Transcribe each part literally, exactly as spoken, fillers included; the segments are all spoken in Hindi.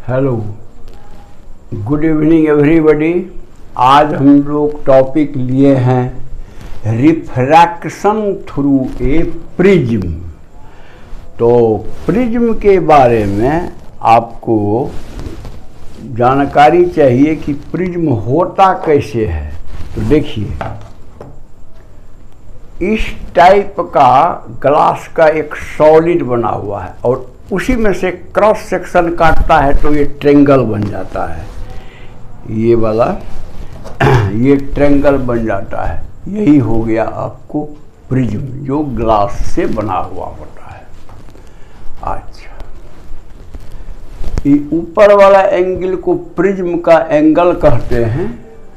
Hello, good evening everybody. आज हम लोग टॉपिक लिए हैं रिफ्रैक्शन थ्रू ए प्रिज्म। तो प्रिज्म के बारे में आपको जानकारी चाहिए कि प्रिज्म होता कैसे है। तो देखिए, इस टाइप का ग्लास का एक सॉलिड बना हुआ है और उसी में से क्रॉस सेक्शन काटता है तो ये ट्रेंगल बन जाता है। ये वाला ये ट्रेंगल बन जाता है। यही हो गया आपको प्रिज्म, जो ग्लास से बना हुआ होता है। अच्छा, ये ऊपर वाला एंगल को प्रिज्म का एंगल कहते हैं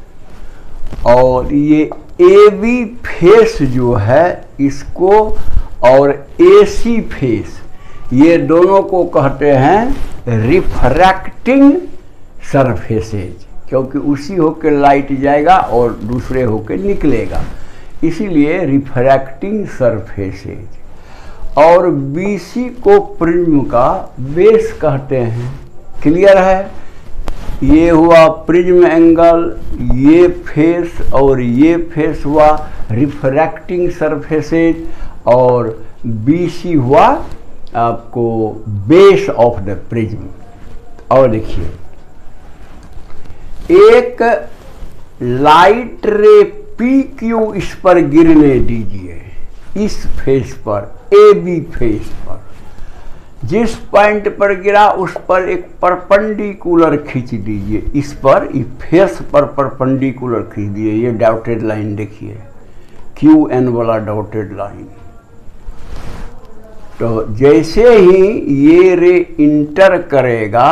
और ये ए बी फेस जो है इसको और ए सी फेस, ये दोनों को कहते हैं रिफ्रैक्टिंग सरफेसेज, क्योंकि उसी होकर लाइट जाएगा और दूसरे होकर निकलेगा, इसीलिए रिफ्रैक्टिंग सरफेसेज। और बीसी को प्रिज्म का बेस कहते हैं। क्लियर है? ये हुआ प्रिज्म एंगल, ये फेस और ये फेस हुआ रिफ्रैक्टिंग सरफेसेज और बीसी हुआ आपको बेस ऑफ द प्रिज्म। और देखिए, एक लाइट रे पी क्यू इस पर गिरने दीजिए, इस फेस पर, ए बी फेस पर। जिस पॉइंट पर गिरा उस पर एक परपेंडिकुलर खींच दीजिए, इस पर, इस फेस पर परपेंडिकुलर खींच दीजिए। ये डॉटेड लाइन देखिए, क्यू एन वाला डॉटेड लाइन। तो जैसे ही ये रे इंटर करेगा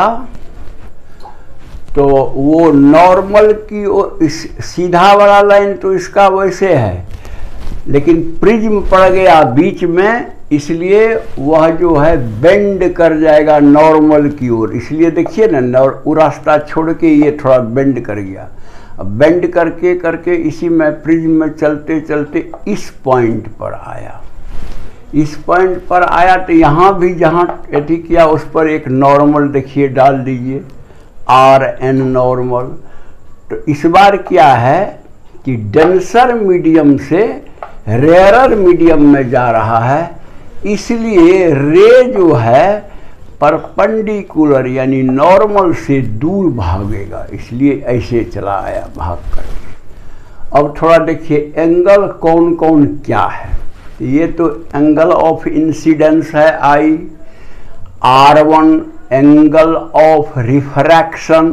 तो वो नॉर्मल की ओर, सीधा वाला लाइन तो इसका वैसे है, लेकिन प्रिज्म पड़ गया बीच में, इसलिए वह जो है बेंड कर जाएगा नॉर्मल की ओर। इसलिए देखिए ना, वो रास्ता छोड़ के ये थोड़ा बेंड कर गया। अब बेंड करके करके इसी में प्रिज्म में चलते चलते इस पॉइंट पर आया। इस पॉइंट पर आया तो यहाँ भी जहाँ एथी किया उस पर एक नॉर्मल देखिए डाल दीजिए, आर एन नॉर्मल। तो इस बार क्या है कि डेंसर मीडियम से रेयरर मीडियम में जा रहा है, इसलिए रे जो है परपेंडिकुलर यानी नॉर्मल से दूर भागेगा, इसलिए ऐसे चला आया भाग कर। अब थोड़ा देखिए एंगल कौन कौन क्या है। ये तो एंगल ऑफ इंसिडेंस है I, R one angle of refraction,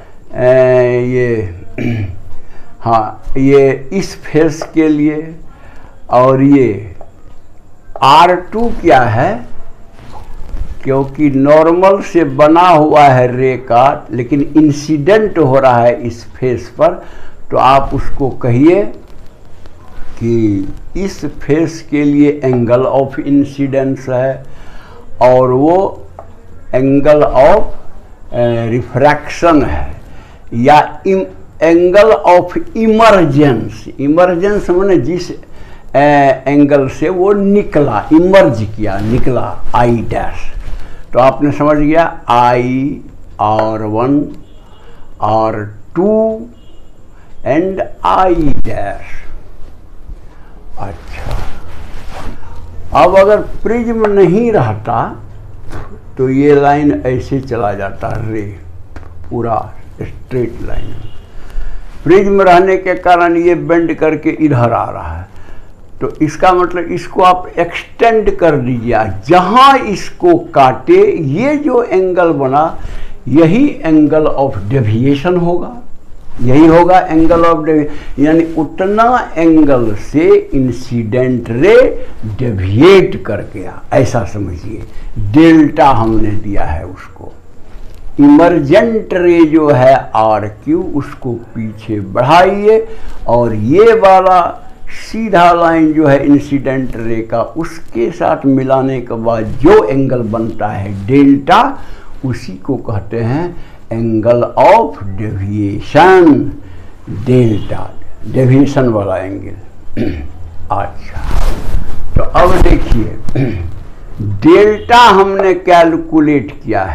ये हाँ ये इस फेस के लिए, और ये आर टू क्या है, क्योंकि नॉर्मल से बना हुआ है रे का, लेकिन इंसिडेंट हो रहा है इस फेस पर, तो आप उसको कहिए कि इस फेस के लिए एंगल ऑफ इंसिडेंस है और वो एंगल ऑफ रिफ्रैक्शन है, या एंगल ऑफ इमर्जेंस। इमर्जेंस माने जिस एंगल से वो निकला, इमर्ज किया, निकला, आई डैश। तो आपने समझ गया, I, R one, R two and I dash. अच्छा, अब अगर प्रिज्म नहीं रहता तो ये लाइन ऐसे चला जाता, रे पूरा स्ट्रेट लाइन। प्रिज्म रहने के कारण ये बेंड करके इधर आ रहा है, तो इसका मतलब इसको आप एक्सटेंड कर दीजिए। जहां इसको काटे ये जो एंगल बना, यही एंगल ऑफ डेविएशन होगा, यही होगा एंगल ऑफ डेविएशन, यानी उतना एंगल से इंसिडेंट रे डेविएट कर गया, ऐसा समझिए। डेल्टा हमने दिया है उसको। इमर्जेंट रे जो है आर क्यू, उसको पीछे बढ़ाइए और ये वाला सीधा लाइन जो है इंसिडेंट रे का, उसके साथ मिलाने के बाद जो एंगल बनता है डेल्टा, उसी को कहते हैं angle of deviation. Delta deviation वाला एंगल। अच्छा, तो अब देखिए डेल्टा हमने कैलकुलेट किया है,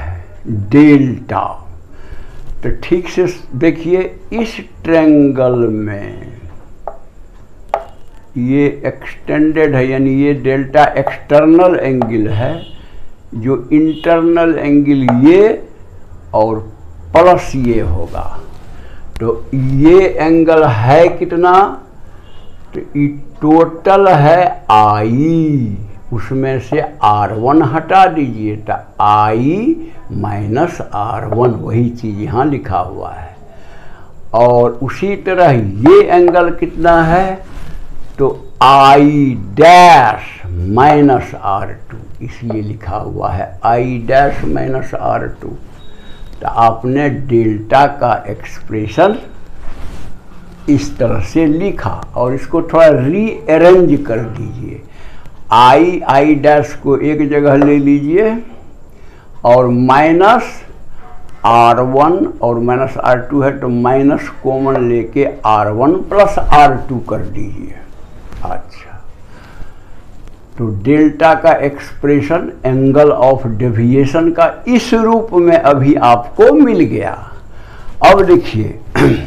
डेल्टा। तो ठीक से देखिए, इस ट्रायंगल में ये एक्सटेंडेड है, यानी ये डेल्टा एक्सटर्नल एंगल है, जो इंटरनल एंगल ये और प्लस ये होगा। तो ये एंगल है कितना, तो ये टोटल है आई, उसमें से आर वन हटा दीजिए तो आई माइनस आर वन, वही चीज़ यहाँ लिखा हुआ है। और उसी तरह ये एंगल कितना है, तो I dash minus R two, इसलिए लिखा हुआ है I dash minus R two. तो आपने डेल्टा का एक्सप्रेशन इस तरह से लिखा और इसको थोड़ा रीअरेंज कर दीजिए। आई आई डैश को एक जगह ले लीजिए और माइनस आर वन और माइनस आर टू है तो माइनस कॉमन लेके R one plus R two कर दीजिए। अच्छा, तो डेल्टा का एक्सप्रेशन एंगल ऑफ डेविएशन का इस रूप में अभी आपको मिल गया। अब देखिए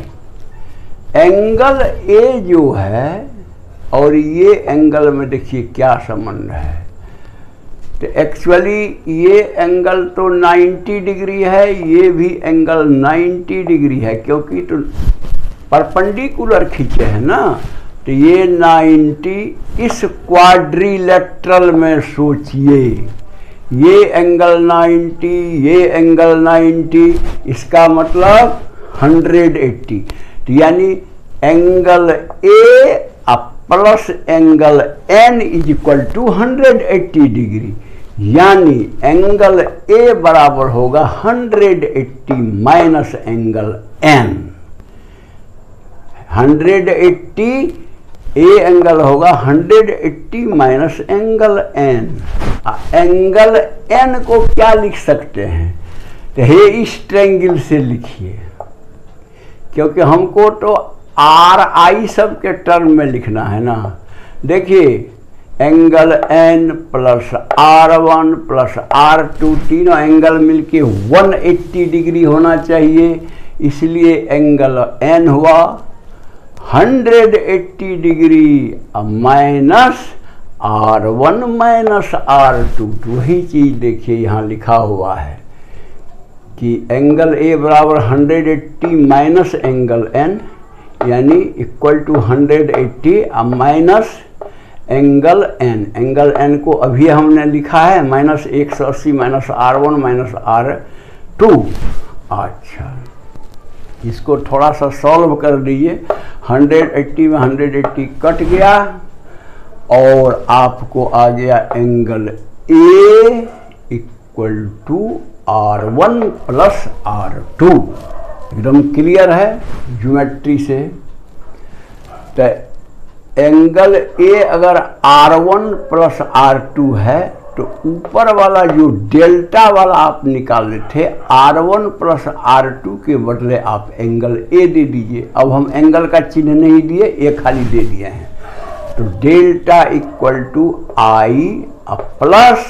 एंगल ए जो है और ये एंगल में देखिए क्या संबंध है। तो एक्चुअली ये एंगल तो नब्बे डिग्री है, ये भी एंगल नब्बे डिग्री है, क्योंकि तो परपेंडिकुलर खींचे हैं ना। तो ये नब्बे इस क्वाड्रिलेटरल में सोचिए, ये एंगल नब्बे, ये एंगल नब्बे, इसका मतलब एक सौ अस्सी। तो यानी angle A plus angle N is equal to एक सौ अस्सी डिग्री, यानी एंगल ए बराबर होगा एक सौ अस्सी माइनस एंगल एन। एक सौ अस्सी ए एंगल होगा एक सौ अस्सी minus angle N. Angle N को क्या लिख सकते हैं, तो हे इस ट्रायंगल से लिखिए, क्योंकि हमको तो आर आई सब के टर्म में लिखना है ना। देखिए angle N plus R one plus R two, तीनों एंगल मिलके एक सौ अस्सी डिग्री होना चाहिए, इसलिए एंगल एन हुआ एक सौ अस्सी degree minus R one minus R two. तो वही चीज़ देखिए यहाँ लिखा हुआ है कि एंगल ए बराबर एक सौ अस्सी माइनस एंगल एन, यानी इक्वल टू एक सौ अस्सी minus angle N. Angle N को अभी हमने लिखा है माइनस एक सौ अस्सी minus R one minus R two. अच्छा, इसको थोड़ा सा सॉल्व कर दीजिए। एक सौ अस्सी में एक सौ अस्सी कट गया और आपको आ गया angle A equal to R one plus R two. एकदम क्लियर है ज्योमेट्री से। तो एंगल ए अगर R one plus R two है तो ऊपर वाला जो डेल्टा वाला आप निकाले थे R one plus R two के बदले आप एंगल ए दे दीजिए। अब हम एंगल का चिन्ह नहीं दिए, ए खाली दे दिए हैं। तो delta equal to I plus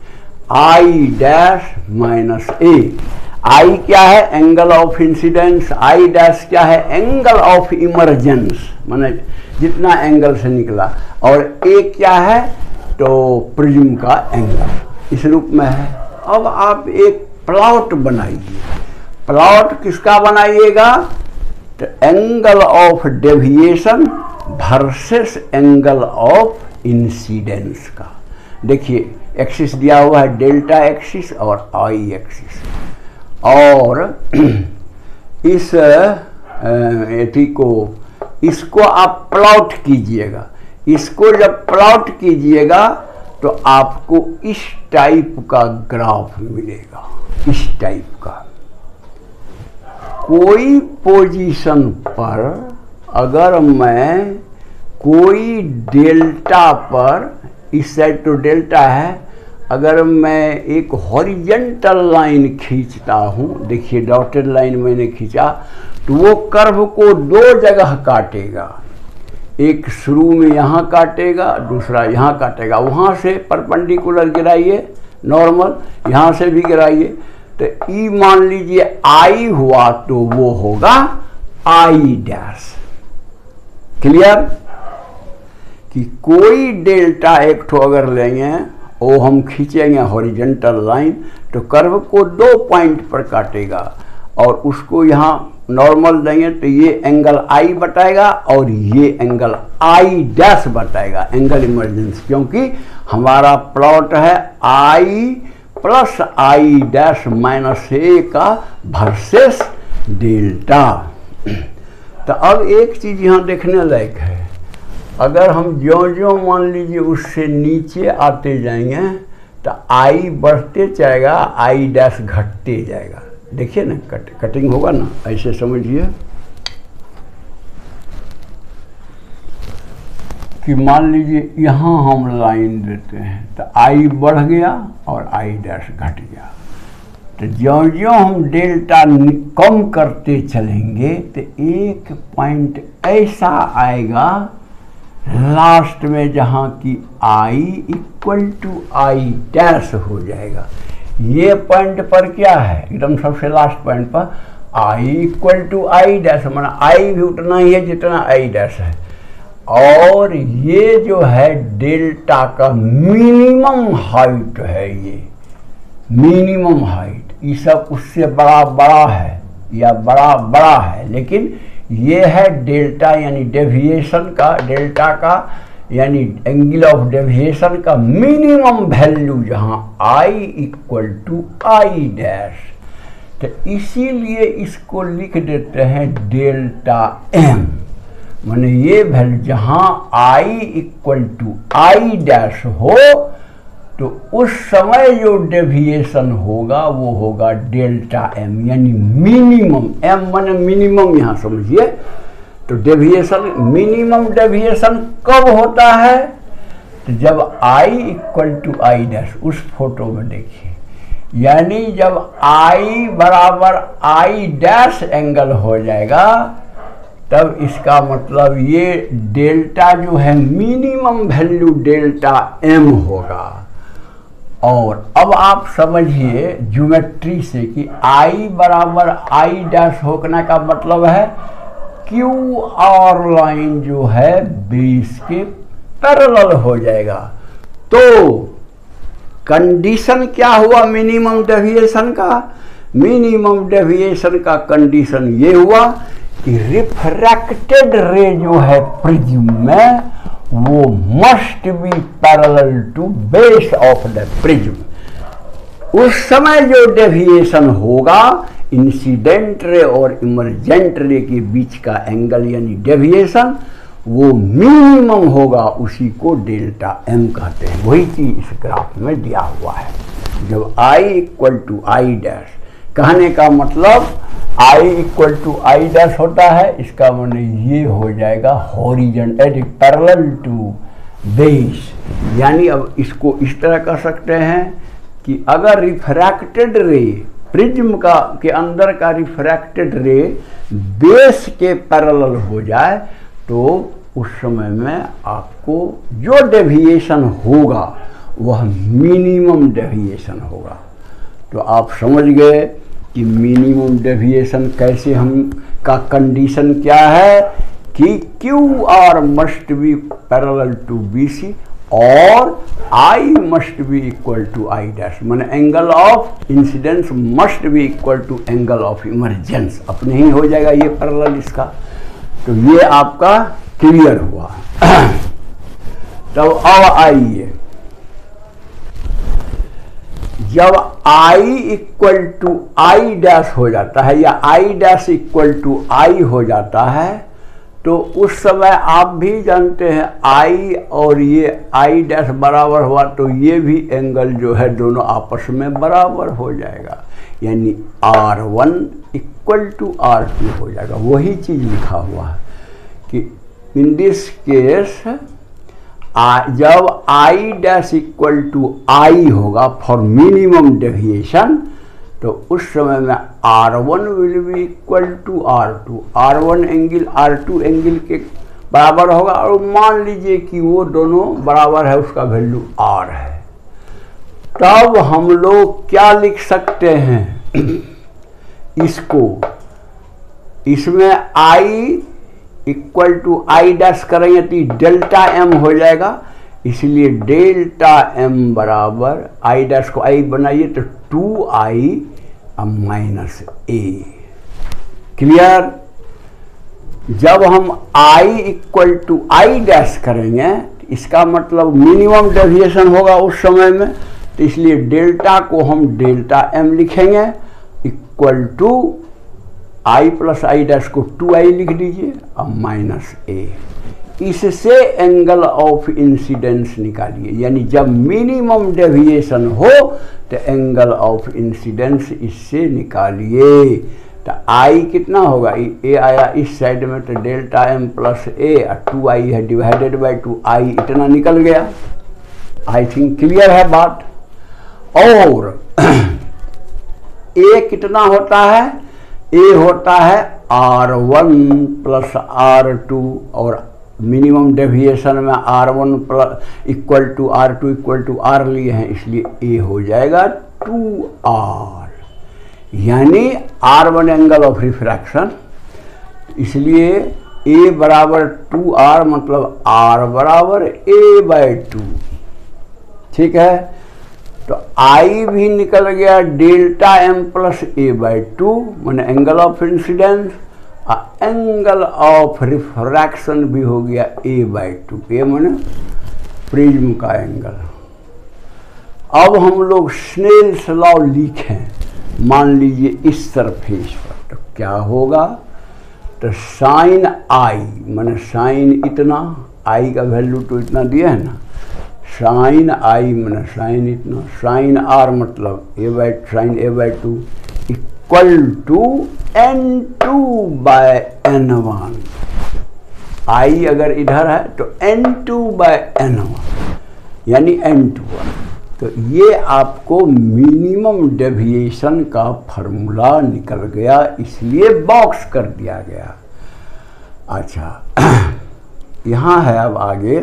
I dash minus A. I क्या है, angle of incidence. I dash क्या है, एंगल ऑफ इमर्जेंस, माने जितना एंगल से निकला। और ए क्या है, तो प्रिज्म का एंगल इस रूप में है। अब आप एक प्लॉट बनाइए। प्लॉट किसका बनाइएगा, तो angle of deviation versus angle of incidence का। देखिए एक्सिस दिया हुआ है डेल्टा एक्सिस और आई एक्सिस, और इस एथी को इसको आप प्लॉट कीजिएगा। इसको जब प्लॉट कीजिएगा तो आपको इस टाइप का ग्राफ मिलेगा, इस टाइप का। कोई पोजीशन पर अगर मैं कोई डेल्टा पर, इस साइड तो डेल्टा है, अगर मैं एक हॉरिजेंटल लाइन खींचता हूँ, देखिए डॉटेड लाइन मैंने खींचा, तो वो कर्व को दो जगह काटेगा। एक शुरू में यहाँ काटेगा, दूसरा यहाँ काटेगा। वहाँ से परपेंडिकुलर गिराइए नॉर्मल, यहाँ से भी गिराइए, तो ई मान लीजिए आई हुआ तो वो होगा आई डैश। क्लियर? कि कोई डेल्टा एक ठो अगर लेंगे वो हम खींचेंगे हॉरिजॉन्टल लाइन तो कर्व को दो पॉइंट पर काटेगा और उसको यहाँ नॉर्मल देंगे तो ये एंगल आई बताएगा और ये एंगल आई डैश बताएगा, एंगल इमर्जेंस, क्योंकि हमारा प्लॉट है I plus I dash minus A का वर्सेस डेल्टा। तो अब एक चीज यहाँ देखने लायक है, अगर हम ज्यों ज्यों मान लीजिए उससे नीचे आते जाएंगे तो आई बढ़ते जाएगा, आई डैश घटते जाएगा। देखिए ना, कट कटिंग होगा ना, ऐसे समझिए कि मान लीजिए यहाँ हम लाइन देते हैं तो आई बढ़ गया और आई डैश घट गया। तो ज्यों ज्यों हम डेल्टा कम करते चलेंगे तो एक पॉइंट ऐसा आएगा लास्ट में जहाँ की I equal to I dash हो जाएगा। ये पॉइंट पर क्या है, एकदम सबसे लास्ट पॉइंट पर I equal to I dash, माना आई भी उतना ही है जितना आई डैश है। और ये जो है डेल्टा का मिनिमम हाइट है, ये मिनिमम हाइट, ये सब उससे बड़ा बड़ा है या बड़ा बड़ा है, लेकिन ये है डेल्टा यानी डेविएशन का, डेल्टा का यानी एंगल ऑफ डेविएशन का मिनिमम वैल्यू जहां I equal to I dash. तो इसीलिए इसको लिख देते हैं डेल्टा एम, माने ये वैल्यू जहां I equal to I dash हो तो उस समय जो डेविएशन होगा वो होगा डेल्टा एम यानी मिनिमम, एम माने मिनिमम यहाँ समझिए। तो डेविएशन, मिनिमम डेविएशन कब होता है, तो जब i equal to I dash, उस फोटो में देखिए, यानी जब i बराबर आई डैश एंगल हो जाएगा तब इसका मतलब ये डेल्टा जो है मिनिमम वैल्यू डेल्टा m होगा। और अब आप समझिए ज्योमेट्री से कि i बराबर आई डैश होने का मतलब है क्यू आर लाइन जो है बेस के पैरेलल हो जाएगा। तो कंडीशन क्या हुआ मिनिमम डेविएशन का, मिनिमम डेविएशन का कंडीशन ये हुआ कि रिफ्रैक्टेड रे जो है प्रिज्म में वो must be parallel to base of the prism. उस समय जो डेविएशन होगा इंसिडेंट रे और इमर्जेंट रे के बीच का एंगल यानी डेविएशन वो मिनिमम होगा, उसी को डेल्टा एम कहते हैं। वही चीज इस ग्राफ में दिया हुआ है। जब i equal to I dash, कहने का मतलब i equal to I dash होता है, इसका मतलब ये हो जाएगा हॉरिजॉन्टल पैरेलल टू बेस। यानी अब इसको इस तरह कह सकते हैं कि अगर रिफ्रैक्टेड रे प्रिज्म का के अंदर का रिफ्रैक्टेड रे बेस के पैरेलल हो जाए तो उस समय में आपको जो डेविएशन होगा वह मिनिमम डेविएशन होगा। तो आप समझ गए कि मिनिमम डेविएशन कैसे, हम का कंडीशन क्या है कि Q R must be parallel to B C और I must be equal to I dash, माने angle of incidence must be equal to angle of emergence, अपने ही हो जाएगा ये पैरेलल इसका। तो ये आपका क्लियर हुआ। तब अब आइए, जब I equal to I dash हो जाता है या I dash equal to I हो जाता है तो उस समय आप भी जानते हैं I और ये I डैश बराबर हुआ तो ये भी एंगल जो है दोनों आपस में बराबर हो जाएगा, यानी R one equal to R two हो जाएगा। वही चीज़ लिखा हुआ है कि इन दिस केस जब I dash equal to I होगा फॉर मिनिमम डेविएशन तो उस समय में R one will be equal to R two, R one angle R two angle के बराबर होगा। और मान लीजिए कि वो दोनों बराबर है, उसका वैल्यू R है, तब हम लोग क्या लिख सकते हैं इसको इसमें I equal to I dash करेंगे तो डेल्टा एम हो जाएगा, इसलिए डेल्टा एम बराबर आई डैश को आई बनाइए तो two I minus A. Clear? जब हम i equal to I dash करेंगे इसका मतलब मिनिमम डेविएशन होगा उस समय में, तो इसलिए डेल्टा को हम डेल्टा एम लिखेंगे equal to I plus I dash को टू आई लिख दीजिए और माइनस ए। इससे एंगल ऑफ इंसिडेंस निकालिए, यानी जब मिनिमम डेविएशन हो तो एंगल ऑफ इंसिडेंस इससे निकालिए। तो आई कितना होगा, ए आया इस साइड में तो डेल्टा एम प्लस ए और टू आई है डिवाइडेड बाई टू, आई इतना निकल गया। आई थिंक क्लियर है बात। और ए कितना होता है, ए होता है R one plus R two, और मिनिमम डेविएशन में R one plus equal to R two equal to R लिए हैं, इसलिए ए हो जाएगा टू आर, यानी R one angle of refraction. इसलिए ए बराबर टू आर मतलब आर बराबर ए बाई टू। ठीक है, तो आई भी निकल गया delta M plus A by two मैंने एंगल ऑफ इंसिडेंस, और एंगल ऑफ रिफ्रैक्शन भी हो गया ए बाई टू, ए मैंने प्रिज्म का एंगल। अब हम लोग स्नेल्स लॉ लिखें, मान लीजिए इस सरफेस पर, तो क्या होगा, तो साइन आई मैंने साइन इतना, आई का वैल्यू तो इतना दिया है ना, साइन आई मैंने साइन इतना, साइन आर मतलब A by sine A by two equal to N two by N one. I अगर इधर है तो N two by N one यानी एन टू वन। तो ये आपको मिनिमम डेविएशन का फॉर्मूला निकल गया, इसलिए बॉक्स कर दिया गया। अच्छा यहाँ है अब आगे,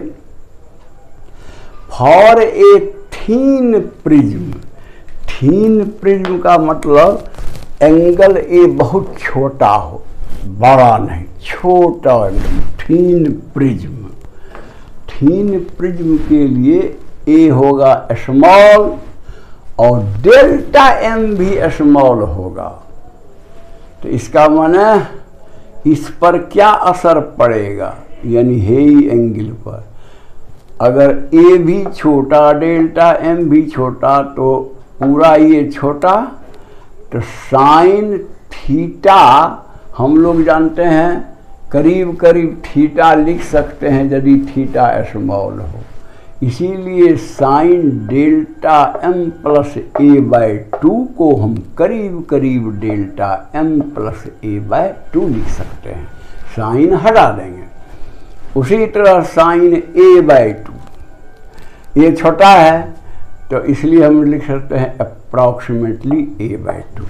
for a thin prism, thin prism का मतलब एंगल ए बहुत छोटा हो, बड़ा नहीं, छोटा angle, thin prism. Thin prism के लिए ए होगा स्मॉल और डेल्टा एम भी स्मॉल होगा। तो इसका माने इस पर क्या असर पड़ेगा, यानी हेई एंगल पर। अगर ए भी छोटा डेल्टा एम भी छोटा तो पूरा ये छोटा, तो साइन थीटा हम लोग जानते हैं करीब करीब थीटा लिख सकते हैं यदि थीटा स्मॉल हो। इसीलिए sine delta M plus A by two को हम करीब करीब delta M plus A by two लिख सकते हैं, साइन हटा देंगे। उसी तरह साइन ए बाई टू, ये छोटा है तो इसलिए हम लिख सकते हैं अप्रॉक्सीमेटली ए बाई टू।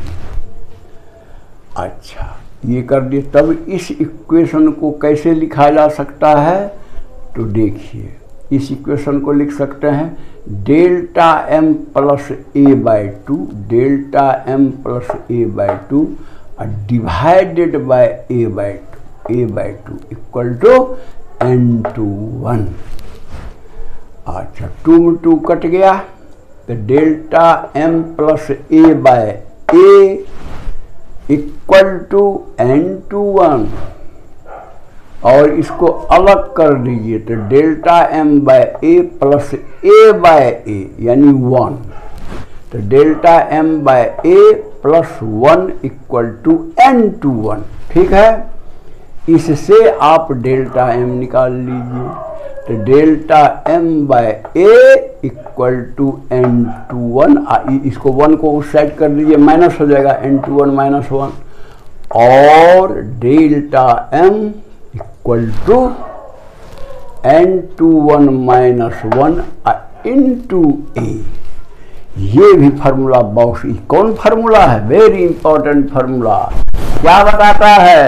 अच्छा ये कर दिए, तब इस इक्वेशन को कैसे लिखा जा सकता है, तो देखिए इस इक्वेशन को लिख सकते हैं delta M plus A by two, delta M plus A by two divided by A by two, A by two equal to N two one. अच्छा टू में टू कट गया, तो delta M plus A by A equal to N two one, और इसको अलग कर दीजिए तो delta M by A plus A by A यानी वन, तो delta M by A plus one equal to N two one. ठीक है, इससे आप डेल्टा एम निकाल लीजिए, तो delta M by A equal to N two one, इसको वन को उस साइड कर दीजिए, माइनस हो जाएगा N two one minus one, और delta M equal to N two one minus one into A. ये भी फार्मूला बॉक्स, कौन फार्मूला है, वेरी इंपॉर्टेंट फार्मूला, क्या बताता है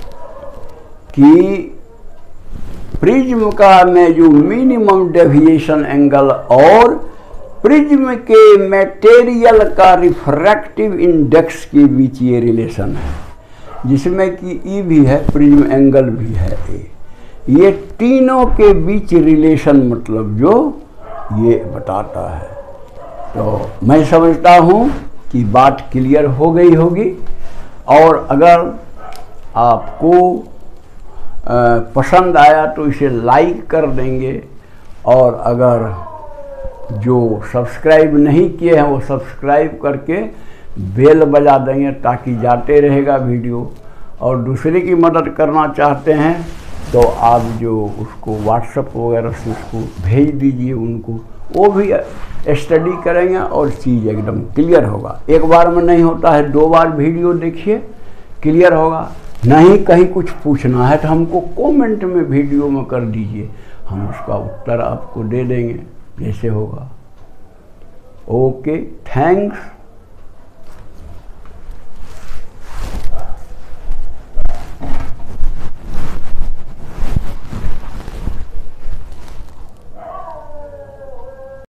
कि प्रिज्म का में जो मिनिमम डेविएशन एंगल और प्रिज्म के मटेरियल का रिफ्रैक्टिव इंडेक्स के बीच ये रिलेशन है, जिसमें कि ई भी है, प्रिज्म एंगल भी है ए। ये तीनों के बीच रिलेशन मतलब जो ये बताता है। तो मैं समझता हूँ कि बात क्लियर हो गई होगी। और अगर आपको पसंद आया तो इसे लाइक कर देंगे, और अगर जो सब्सक्राइब नहीं किए हैं वो सब्सक्राइब करके बेल बजा देंगे ताकि जाते रहेगा वीडियो। और दूसरे की मदद करना चाहते हैं तो आप जो उसको व्हाट्सएप वगैरह से उसको भेज दीजिए उनको, वो भी स्टडी करेंगे और चीज़ एकदम क्लियर होगा। एक बार में नहीं होता है, दो बार वीडियो देखिए, क्लियर होगा। नहीं कहीं कुछ पूछना है तो हमको कमेंट में वीडियो में कर दीजिए, हम उसका उत्तर आपको दे देंगे जैसे होगा। Okay, thanks.